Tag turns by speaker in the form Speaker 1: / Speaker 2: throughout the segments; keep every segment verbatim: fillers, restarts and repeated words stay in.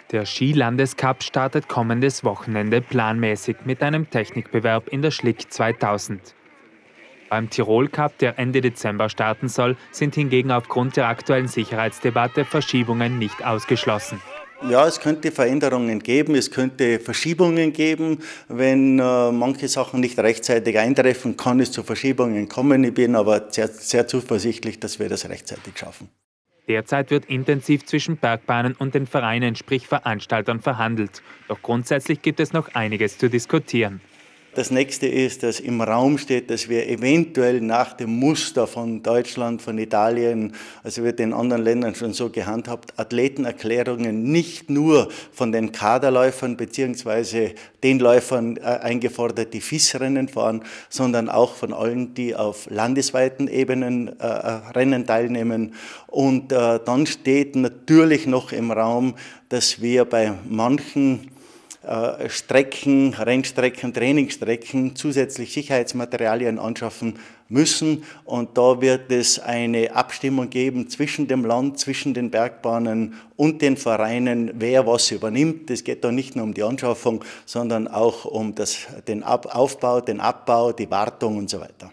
Speaker 1: Der Skilandescup startet kommendes Wochenende planmäßig mit einem Technikbewerb in der Schlick zweitausend. Beim Tirol Cup, der Ende Dezember starten soll, sind hingegen aufgrund der aktuellen Sicherheitsdebatte Verschiebungen nicht ausgeschlossen.
Speaker 2: Ja, es könnte Veränderungen geben, es könnte Verschiebungen geben. Wenn äh, manche Sachen nicht rechtzeitig eintreffen, kann es zu Verschiebungen kommen. Ich bin aber sehr, sehr zuversichtlich, dass wir das rechtzeitig schaffen.
Speaker 1: Derzeit wird intensiv zwischen Bergbahnen und den Vereinen, sprich Veranstaltern, verhandelt. Doch grundsätzlich gibt es noch einiges zu diskutieren.
Speaker 2: Das nächste ist, dass im Raum steht, dass wir eventuell nach dem Muster von Deutschland, von Italien, also wird in anderen Ländern schon so gehandhabt, Athletenerklärungen nicht nur von den Kaderläufern bzw. den Läufern eingefordert, die F I S-Rennen fahren, sondern auch von allen, die auf landesweiten Ebenen äh, Rennen teilnehmen. Und äh, dann steht natürlich noch im Raum, dass wir bei manchen Strecken, Rennstrecken, Trainingsstrecken zusätzlich Sicherheitsmaterialien anschaffen müssen. Und da wird es eine Abstimmung geben zwischen dem Land, zwischen den Bergbahnen und den Vereinen, wer was übernimmt. Es geht da nicht nur um die Anschaffung, sondern auch um das, den Aufbau, den Abbau, die Wartung und so weiter.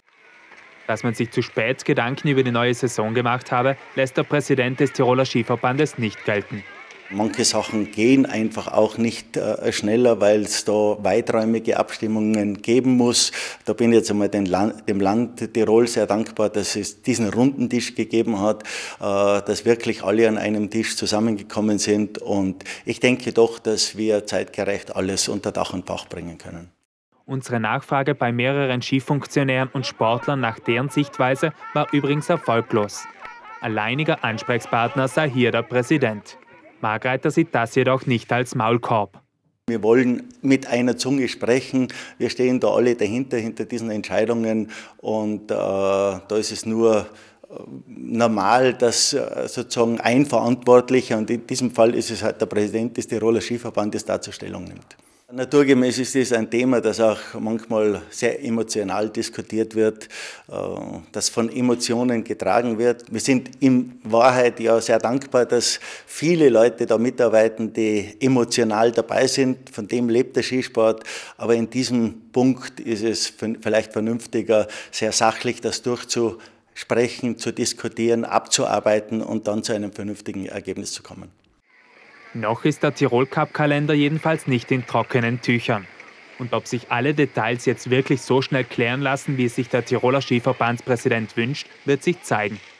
Speaker 1: Dass man sich zu spät Gedanken über die neue Saison gemacht habe, lässt der Präsident des Tiroler Skiverbandes nicht gelten.
Speaker 2: Manche Sachen gehen einfach auch nicht äh, schneller, weil es da weiträumige Abstimmungen geben muss. Da bin ich jetzt einmal dem Land, dem Land Tirol sehr dankbar, dass es diesen runden Tisch gegeben hat, äh, dass wirklich alle an einem Tisch zusammengekommen sind. Und ich denke doch, dass wir zeitgerecht alles unter Dach und Fach bringen können.
Speaker 1: Unsere Nachfrage bei mehreren Skifunktionären und Sportlern nach deren Sichtweise war übrigens erfolglos. Alleiniger Ansprechpartner sei hier der Präsident. Margreiter sieht das jedoch nicht als Maulkorb.
Speaker 2: Wir wollen mit einer Zunge sprechen. Wir stehen da alle dahinter, hinter diesen Entscheidungen. Und äh, da ist es nur äh, normal, dass äh, sozusagen ein Verantwortlicher, und in diesem Fall ist es halt der Präsident des Tiroler Skiverbandes, dazu Stellung nimmt. Naturgemäß ist es ein Thema, das auch manchmal sehr emotional diskutiert wird, das von Emotionen getragen wird. Wir sind in Wahrheit ja sehr dankbar, dass viele Leute da mitarbeiten, die emotional dabei sind. Von dem lebt der Skisport. Aber in diesem Punkt ist es vielleicht vernünftiger, sehr sachlich das durchzusprechen, zu diskutieren, abzuarbeiten und dann zu einem vernünftigen Ergebnis zu kommen.
Speaker 1: Noch ist der Tirol-Cup-Kalender jedenfalls nicht in trockenen Tüchern. Und ob sich alle Details jetzt wirklich so schnell klären lassen, wie es sich der Tiroler Skiverbandspräsident wünscht, wird sich zeigen.